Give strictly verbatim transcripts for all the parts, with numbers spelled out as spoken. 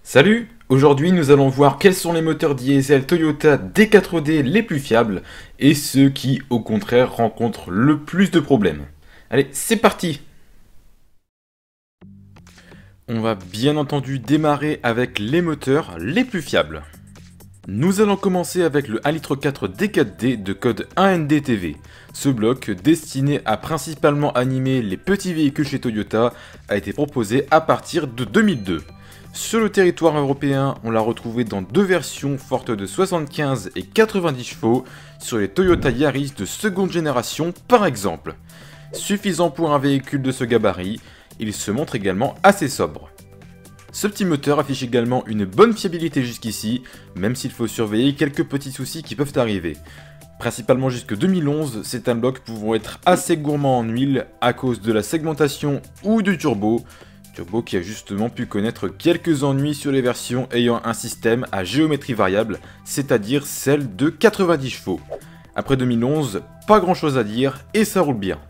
Salut! Aujourd'hui nous allons voir quels sont les moteurs diesel Toyota D quatre D les plus fiables et ceux qui au contraire rencontrent le plus de problèmes. Allez, c'est parti! On va bien entendu démarrer avec les moteurs les plus fiables. Nous allons commencer avec le un litre quatre D quatre D de code un N D T V. Ce bloc, destiné à principalement animer les petits véhicules chez Toyota, a été proposé à partir de deux mille deux. Sur le territoire européen, on l'a retrouvé dans deux versions fortes de soixante-quinze et quatre-vingt-dix chevaux sur les Toyota Yaris de seconde génération par exemple. Suffisant pour un véhicule de ce gabarit, il se montre également assez sobre. Ce petit moteur affiche également une bonne fiabilité jusqu'ici, même s'il faut surveiller quelques petits soucis qui peuvent arriver. Principalement jusque deux mille onze, c'est un bloc pouvant être assez gourmand en huile à cause de la segmentation ou du turbo, turbo qui a justement pu connaître quelques ennuis sur les versions ayant un système à géométrie variable, c'est-à-dire celle de quatre-vingt-dix chevaux. Après deux mille onze, pas grand chose à dire et ça roule bien.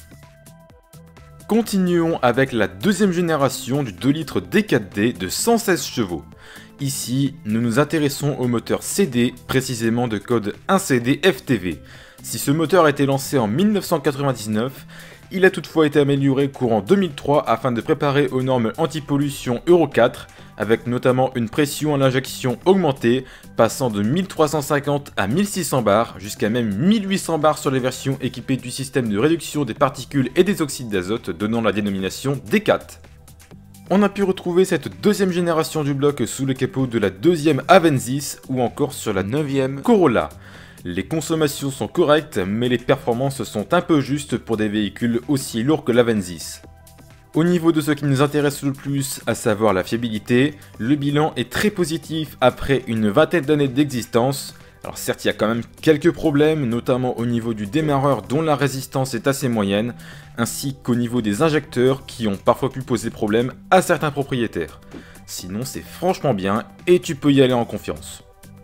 Continuons avec la deuxième génération du deux litres D quatre D de cent seize chevaux. Ici, nous nous intéressons au moteur C D, précisément de code un C D F T V. Si ce moteur a été lancé en mille neuf cent quatre-vingt-dix-neuf, il a toutefois été amélioré courant deux mille trois afin de préparer aux normes anti-pollution Euro quatre, avec notamment une pression à l'injection augmentée, passant de mille trois cent cinquante à mille six cents bars, jusqu'à même mille huit cents bars sur les versions équipées du système de réduction des particules et des oxydes d'azote, donnant la dénomination D quatre. On a pu retrouver cette deuxième génération du bloc sous le capot de la deuxième Avensis ou encore sur la neuvième Corolla. Les consommations sont correctes, mais les performances sont un peu justes pour des véhicules aussi lourds que l'Avensis. Au niveau de ce qui nous intéresse le plus, à savoir la fiabilité, le bilan est très positif après une vingtaine d'années d'existence. Alors certes, il y a quand même quelques problèmes, notamment au niveau du démarreur dont la résistance est assez moyenne, ainsi qu'au niveau des injecteurs qui ont parfois pu poser problème à certains propriétaires. Sinon, c'est franchement bien et tu peux y aller en confiance.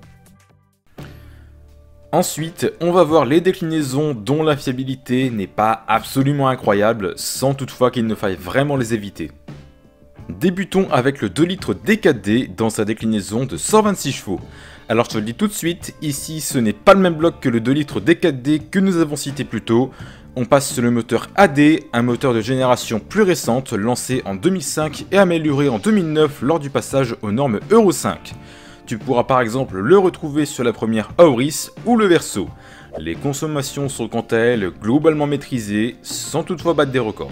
Ensuite, on va voir les déclinaisons dont la fiabilité n'est pas absolument incroyable, sans toutefois qu'il ne faille vraiment les éviter. Débutons avec le deux litres D quatre D dans sa déclinaison de cent vingt-six chevaux. Alors je te le dis tout de suite, ici ce n'est pas le même bloc que le deux litres D quatre D que nous avons cité plus tôt. On passe sur le moteur A D, un moteur de génération plus récente, lancé en deux mille cinq et amélioré en deux mille neuf lors du passage aux normes Euro cinq. Tu pourras par exemple le retrouver sur la première Auris ou le Verso. Les consommations sont quant à elles globalement maîtrisées, sans toutefois battre des records.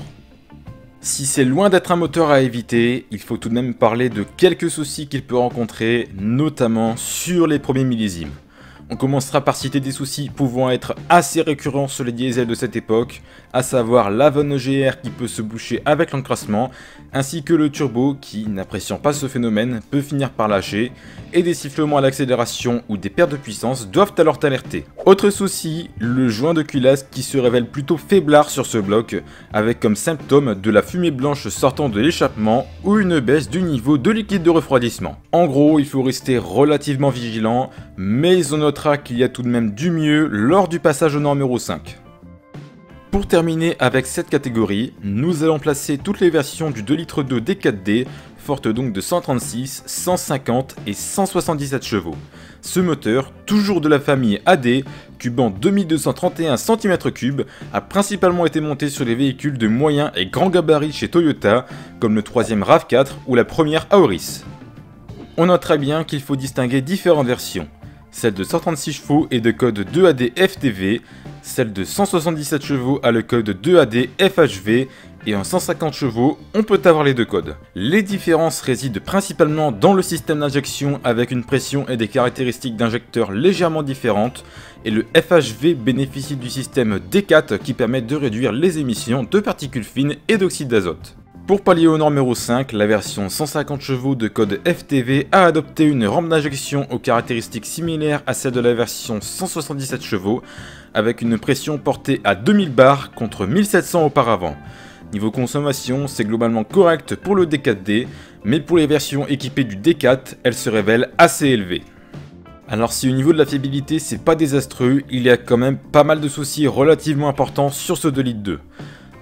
Si c'est loin d'être un moteur à éviter, il faut tout de même parler de quelques soucis qu'il peut rencontrer, notamment sur les premiers millésimes. On commencera par citer des soucis pouvant être assez récurrents sur les diesels de cette époque, à savoir la vanne E G R qui peut se boucher avec l'encrassement, ainsi que le turbo qui, n'appréciant pas ce phénomène, peut finir par lâcher, et des sifflements à l'accélération ou des pertes de puissance doivent alors t'alerter. Autre souci, le joint de culasse qui se révèle plutôt faiblard sur ce bloc, avec comme symptôme de la fumée blanche sortant de l'échappement ou une baisse du niveau de liquide de refroidissement. En gros, il faut rester relativement vigilant, mais on notera qu'il y a tout de même du mieux lors du passage aux normes Euro cinq. Pour terminer avec cette catégorie, nous allons placer toutes les versions du deux litres deux D quatre D, fortes donc de cent trente-six, cent cinquante et cent soixante-dix-sept chevaux. Ce moteur, toujours de la famille A D, cubant deux mille deux cent trente et un centimètres cubes, a principalement été monté sur les véhicules de moyen et grand gabarit chez Toyota, comme le troisième RAV quatre ou la première Auris. On notera bien qu'il faut distinguer différentes versions. Celle de cent trente-six chevaux est de code deux A D F T V, celle de cent soixante-dix-sept chevaux a le code deux A D F H V, et en cent cinquante chevaux, on peut avoir les deux codes. Les différences résident principalement dans le système d'injection avec une pression et des caractéristiques d'injecteurs légèrement différentes, et le F H V bénéficie du système D quatre qui permet de réduire les émissions de particules fines et d'oxyde d'azote. Pour pallier aux normes Euro cinq, la version cent cinquante chevaux de code F T V a adopté une rampe d'injection aux caractéristiques similaires à celle de la version cent soixante-dix-sept chevaux, avec une pression portée à deux mille bars contre mille sept cents auparavant. Niveau consommation, c'est globalement correct pour le D quatre D, mais pour les versions équipées du D quatre, elle se révèle assez élevée. Alors si au niveau de la fiabilité c'est pas désastreux, il y a quand même pas mal de soucis relativement importants sur ce deux litres deux.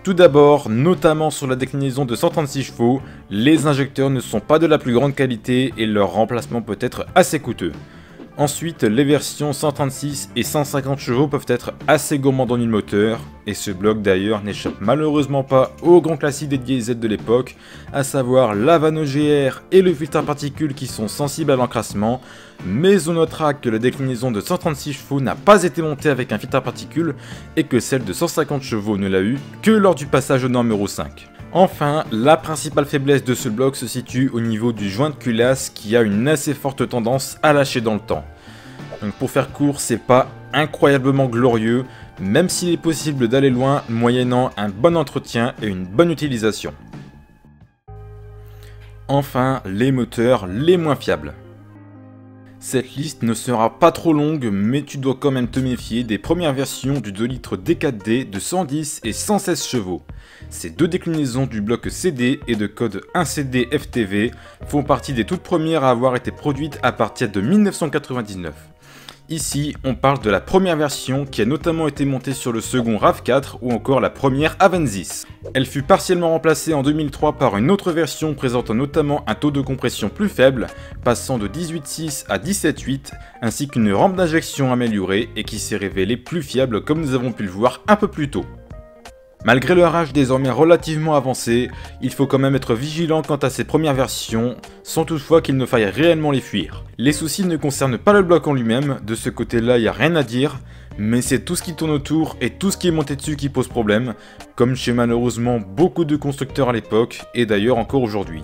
Tout d'abord, notamment sur la déclinaison de cent trente-six chevaux, les injecteurs ne sont pas de la plus grande qualité et leur remplacement peut être assez coûteux. Ensuite, les versions cent trente-six et cent cinquante chevaux peuvent être assez gourmandes en huile moteur, et ce bloc d'ailleurs n'échappe malheureusement pas au grand classique des diesels de l'époque, à savoir la vanne O G R et le filtre à particules qui sont sensibles à l'encrassement, mais on notera que la déclinaison de cent trente-six chevaux n'a pas été montée avec un filtre à particules, et que celle de cent cinquante chevaux ne l'a eu que lors du passage aux normes Euro cinq. Enfin, la principale faiblesse de ce bloc se situe au niveau du joint de culasse qui a une assez forte tendance à lâcher dans le temps. Donc pour faire court, c'est pas incroyablement glorieux, même s'il est possible d'aller loin moyennant un bon entretien et une bonne utilisation. Enfin, les moteurs les moins fiables. Cette liste ne sera pas trop longue, mais tu dois quand même te méfier des premières versions du deux litres D quatre D de cent dix et cent seize chevaux. Ces deux déclinaisons du bloc C D et de code un C D F T V font partie des toutes premières à avoir été produites à partir de mille neuf cent quatre-vingt-dix-neuf. Ici, on parle de la première version qui a notamment été montée sur le second RAV quatre ou encore la première Avensis. Elle fut partiellement remplacée en deux mille trois par une autre version présentant notamment un taux de compression plus faible, passant de dix-huit virgule six à dix-sept virgule huit, ainsi qu'une rampe d'injection améliorée et qui s'est révélée plus fiable comme nous avons pu le voir un peu plus tôt. Malgré leur âge désormais relativement avancé, il faut quand même être vigilant quant à ces premières versions, sans toutefois qu'il ne faille réellement les fuir. Les soucis ne concernent pas le bloc en lui-même, de ce côté-là il n'y a rien à dire, mais c'est tout ce qui tourne autour et tout ce qui est monté dessus qui pose problème, comme chez malheureusement beaucoup de constructeurs à l'époque, et d'ailleurs encore aujourd'hui.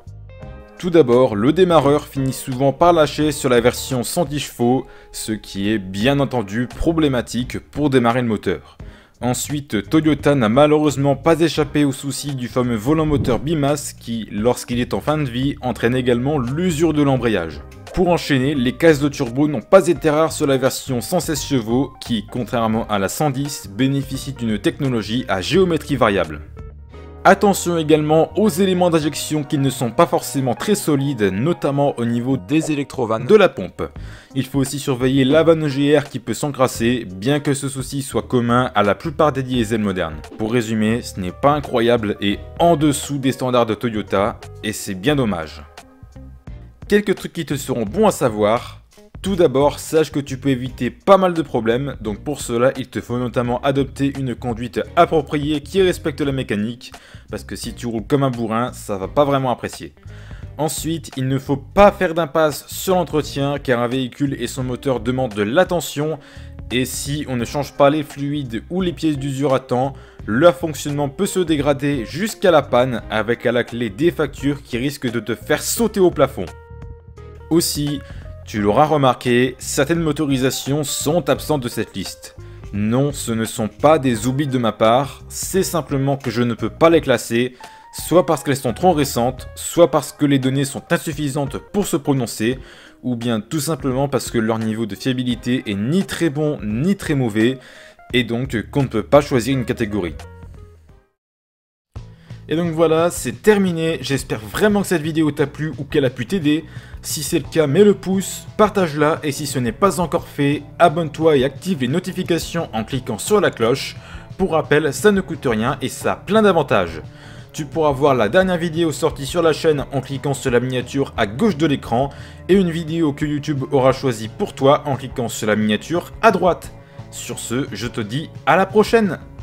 Tout d'abord, le démarreur finit souvent par lâcher sur la version cent dix chevaux, ce qui est bien entendu problématique pour démarrer le moteur. Ensuite, Toyota n'a malheureusement pas échappé au souci du fameux volant moteur bimasse qui, lorsqu'il est en fin de vie, entraîne également l'usure de l'embrayage. Pour enchaîner, les caisses de turbo n'ont pas été rares sur la version cent seize chevaux qui, contrairement à la cent dix, bénéficie d'une technologie à géométrie variable. Attention également aux éléments d'injection qui ne sont pas forcément très solides, notamment au niveau des électrovannes de la pompe. Il faut aussi surveiller la vanne O G R qui peut s'encrasser, bien que ce souci soit commun à la plupart des diesels modernes. Pour résumer, ce n'est pas incroyable et en dessous des standards de Toyota, et c'est bien dommage. Quelques trucs qui te seront bons à savoir. Tout d'abord, sache que tu peux éviter pas mal de problèmes, donc pour cela, il te faut notamment adopter une conduite appropriée qui respecte la mécanique, parce que si tu roules comme un bourrin, ça va pas vraiment apprécier. Ensuite, il ne faut pas faire d'impasse sur l'entretien, car un véhicule et son moteur demandent de l'attention, et si on ne change pas les fluides ou les pièces d'usure à temps, leur fonctionnement peut se dégrader jusqu'à la panne, avec à la clé des factures qui risquent de te faire sauter au plafond. Aussi, tu l'auras remarqué, certaines motorisations sont absentes de cette liste. Non, ce ne sont pas des oublis de ma part, c'est simplement que je ne peux pas les classer, soit parce qu'elles sont trop récentes, soit parce que les données sont insuffisantes pour se prononcer, ou bien tout simplement parce que leur niveau de fiabilité est ni très bon ni très mauvais, et donc qu'on ne peut pas choisir une catégorie. Et donc voilà, c'est terminé, j'espère vraiment que cette vidéo t'a plu ou qu'elle a pu t'aider. Si c'est le cas, mets le pouce, partage-la et si ce n'est pas encore fait, abonne-toi et active les notifications en cliquant sur la cloche. Pour rappel, ça ne coûte rien et ça a plein d'avantages. Tu pourras voir la dernière vidéo sortie sur la chaîne en cliquant sur la miniature à gauche de l'écran et une vidéo que YouTube aura choisie pour toi en cliquant sur la miniature à droite. Sur ce, je te dis à la prochaine!